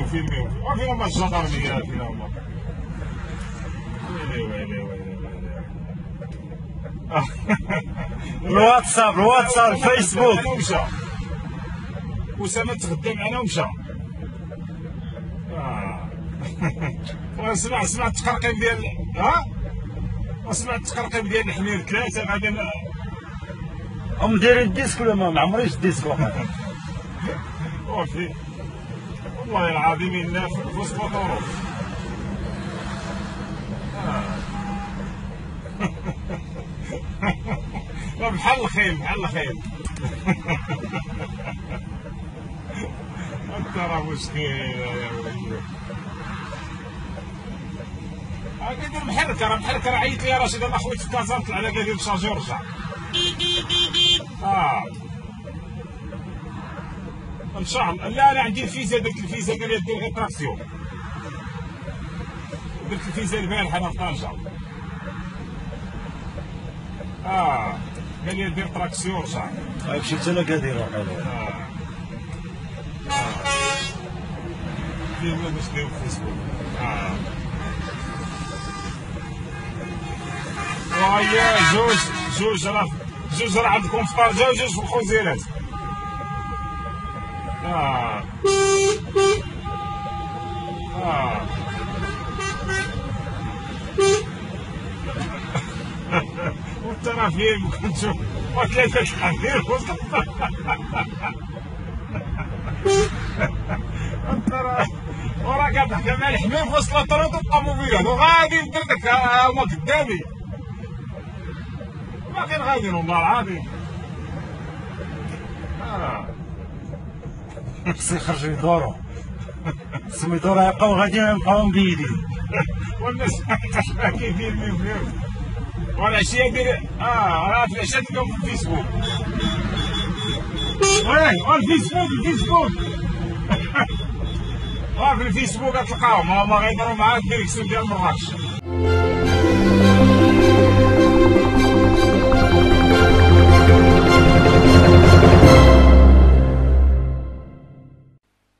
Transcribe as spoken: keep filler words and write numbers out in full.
وفيلميو وفين هما الجندرميه فين هما ويلي ويلي ويلي الواتساب الواتساب الفيسبوك ومشى أسامة تخدم معنا ومشى. اه وسمع سمع التقرقيم ديال ها وسمع التقرقيم ديال الحمير ثلاثة غادي هم دايرين الديسك ولا ما عمريش الديسك واقع وفي والله العظيم إنا في وسط الظروف. بحال الخيل بحال الخيل انت راه مشكل يا ولدي. كيدير محرك راه محرك راه عيط لي رشيد انا خويت في كازا طلع على كيدير شارجي ورجع. اه ان شاء الله. لا انا عندي الفيزا درت الفيزا قال لي دير غير تراكسيون. درت الفيزا البارح انا في طنجة. اه قال لي دير تراكسيون ورجع. هاك مشيت انا كادير واقيلا. اه اه فيلم باش نديرو في فيسبوك. اه وهي جوج جوج راه جوج راه عندكم في طنجة وجوج في الخوزيرات. اه اه وانت راه فين كنتو وثلاثة الحمير انت راه وراه كتحكي مع الحمير في وسط الطريق الطوموبيلات وغادي ندردك هما قدامي باقيين غاديين والله العظيم. اه خصو يخرجوا يدوروا خصهم يدوروا يبقاو غاديين يبقاو مبيدين والناس كيفين فيهم والعشيه ديال اه راه في العشيه ديالهم في الفيسبوك. واه الفيسبوك الفيسبوك اه في الفيسبوك غتلقاهم هما غيديروا معاك ديريكسيون ديال مراكش.